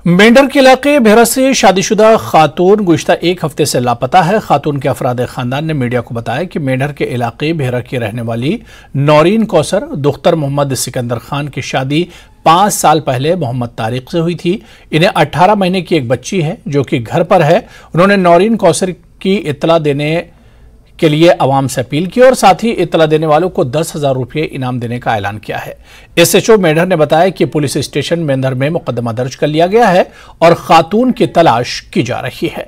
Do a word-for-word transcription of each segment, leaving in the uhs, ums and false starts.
मेंढर के इलाके भेरा से शादीशुदा खातून गुज़िश्ता एक हफ्ते से लापता है। खातून के अफराद खानदान ने मीडिया को बताया कि मेंढर के इलाके भेरा की रहने वाली नौरीन कौसर दुख्तर मोहम्मद सिकंदर खान की शादी पांच साल पहले मोहम्मद तारिक से हुई थी। इन्हें अठारह महीने की एक बच्ची है जो कि घर पर है। उन्होंने नौरीन कौसर की इत्तला देने के लिए अवाम से अपील की और साथ ही इत्तला देने वालों को दस हजार रुपये इनाम देने का ऐलान किया है। एसएचओ मेंढर ने बताया कि पुलिस स्टेशन मेंढर में मुकदमा दर्ज कर लिया गया है और खातून की तलाश की जा रही है।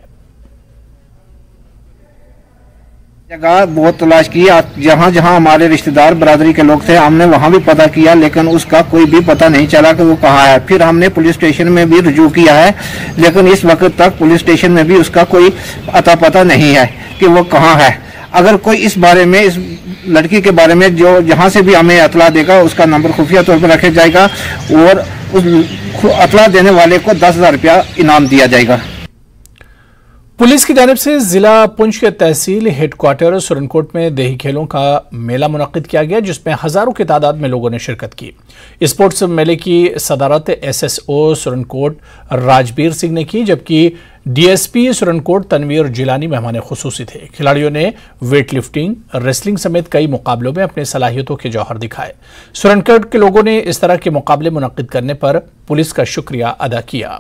जगह बहुत तलाश की, जहां जहां हमारे रिश्तेदार बरादरी के लोग थे हमने वहां भी पता किया, लेकिन उसका कोई भी पता नहीं चला कि वो कहाँ है। फिर हमने पुलिस स्टेशन में भी रुजू किया है, लेकिन इस वक्त तक पुलिस स्टेशन में भी उसका कोई अता पता नहीं है कि वो कहाँ है। अगर कोई इस बारे में, इस लड़की के बारे में जो जहां से भी हमें अतला देगा उसका नंबर खुफिया तौर पर रखा जाएगा और उस अतला देने वाले को दस हजार रुपया इनाम दिया जाएगा। पुलिस की जानिब से जिला पुंछ के तहसील हेडक्वार्टर सुरनकोट में देही खेलों का मेला मुनक्किद किया गया, जिसमें हजारों की तादाद में लोगों ने शिरकत की। स्पोर्ट्स मेले की सदारत एसएसओ सुरनकोट राजबीर सिंह ने की, जबकि डीएसपी सुरनकोट तनवीर जिलानी मेहमान खुसूसी थे। खिलाड़ियों ने वेट लिफ्टिंग, रेसलिंग समेत कई मुकाबलों में अपने सलाहियतों के जौहर दिखाए। सुरनकोट के लोगों ने इस तरह के मुकाबले मुनक्किद करने पर पुलिस का शुक्रिया अदा किया।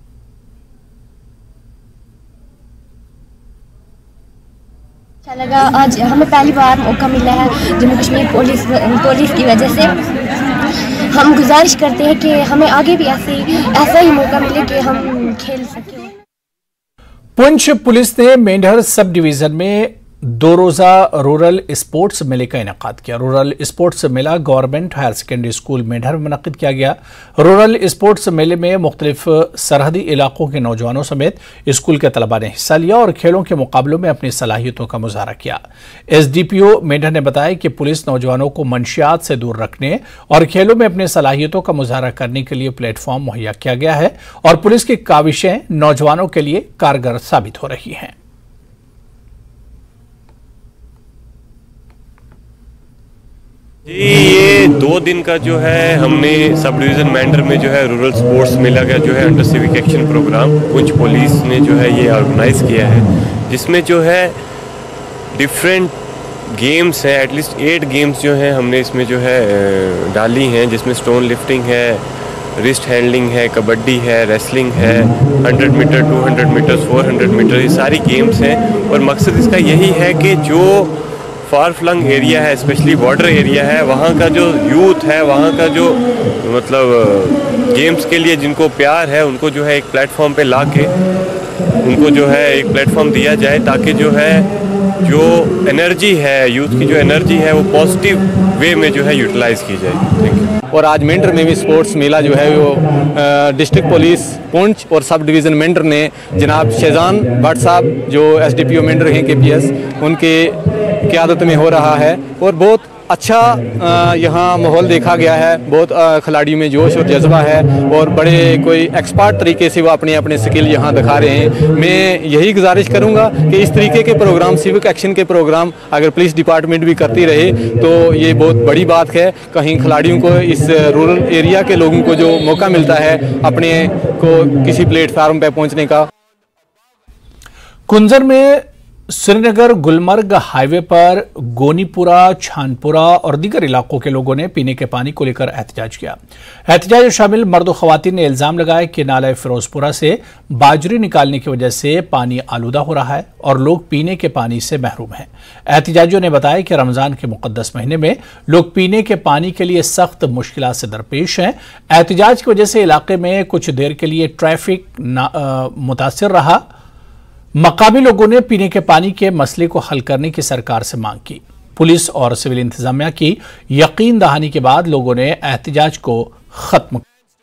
अच्छा लगा, आज हमें पहली बार मौका मिला है जम्मू कश्मीर पुलिस पुलिस की वजह से। हम गुजारिश करते हैं कि हमें आगे भी ऐसे ऐसा ही मौका मिले कि हम खेल सकें। पुंछ पुलिस ने मेंढर सब डिवीजन में दो रोजा रूरल स्पोर्ट्स मेले का इनेकाद किया। रूरल स्पोर्ट्स मेला government higher secondary school Mendhar में मुनक्किद किया गया। रूरल स्पोर्ट्स मेले में मुख्तलिफ सरहदी इलाकों के नौजवानों समेत स्कूल के तलबा ने हिस्सा लिया और खेलों के मुकाबलों में अपनी सलाहियतों का मुजाहरा किया। एसडीपीओ मेंढर ने बताया कि पुलिस नौजवानों को मंशियात से दूर रखने और खेलों में अपनी सलाहियतों का मुजाहरा करने के लिए प्लेटफॉर्म मुहैया किया गया है और पुलिस की काविशें नौजवानों के लिए कारगर साबित हो रही हैं। जी, ये दो दिन का जो है हमने सब डिवीज़न मेंढर में जो है रूरल स्पोर्ट्स मेला का जो है under civic action program Poonch police ने जो है ये ऑर्गेनाइज़ किया है, जिसमें जो है डिफरेंट गेम्स हैं, एटलीस्ट एट गेम्स जो हैं हमने इसमें जो है डाली हैं, जिसमें स्टोन लिफ्टिंग है, रिस्ट हैंडलिंग है, कबड्डी है, रेसलिंग है, hundred metre, two hundred metre, four hundred metre, ये सारी गेम्स हैं। और मकसद इसका यही है कि जो फार फ्लंग एरिया है, स्पेशली बॉर्डर एरिया है, वहाँ का जो यूथ है, वहाँ का जो मतलब गेम्स के लिए जिनको प्यार है, उनको जो है एक प्लेटफॉर्म पे ला के उनको जो है एक प्लेटफॉर्म दिया जाए, ताकि जो है जो एनर्जी है, यूथ की जो एनर्जी है वो पॉजिटिव वे में जो है यूटिलाइज़ की जाए। Thank you. और आज मेंढर में भी स्पोर्ट्स मेला जो है वो डिस्ट्रिक्ट पुलिस पुंछ और सब डिवीज़न मेंढर ने जनाब शेजान भट्ट साहब जो एसडीपीओ मेंढर हैं के पी एस, उनके क़यादत में हो रहा है और बहुत अच्छा यहाँ माहौल देखा गया है। बहुत खिलाड़ियों में जोश और जज्बा है और बड़े कोई एक्सपर्ट तरीके से वो अपने अपने स्किल यहाँ दिखा रहे हैं। मैं यही गुजारिश करूँगा कि इस तरीके के प्रोग्राम, सिविक एक्शन के प्रोग्राम अगर पुलिस डिपार्टमेंट भी करती रहे तो ये बहुत बड़ी बात है। कहीं खिलाड़ियों को, इस रूरल एरिया के लोगों को जो मौका मिलता है अपने को किसी प्लेटफार्म पर पहुँचने का। कुंजर में श्रीनगर गुलमर्ग हाईवे पर गोनीपुरा, छानपुरा और दीगर इलाकों के लोगों ने पीने के पानी को लेकर एहतजाज किया। एहतजाज शामिल मर्द और खवातीन ने इल्जाम लगाया कि नाला फिरोजपुरा से बाजरी निकालने की वजह से पानी आलूदा हो रहा है और लोग पीने के पानी से महरूम हैं। एहतजाजियों ने बताया कि रमजान के मुकद्दस महीने में लोग पीने के पानी के लिए सख्त मुश्किलात से दरपेश हैं। एहतजाज की वजह से इलाके में कुछ देर के लिए ट्रैफिक मुतासिर रहा। मकामी लोगों ने पीने के पानी के मसले को हल करने की सरकार से मांग की। पुलिस और सिविल इंतजामिया की यकीन दहानी के बाद लोगों ने एहतजाज को खत्म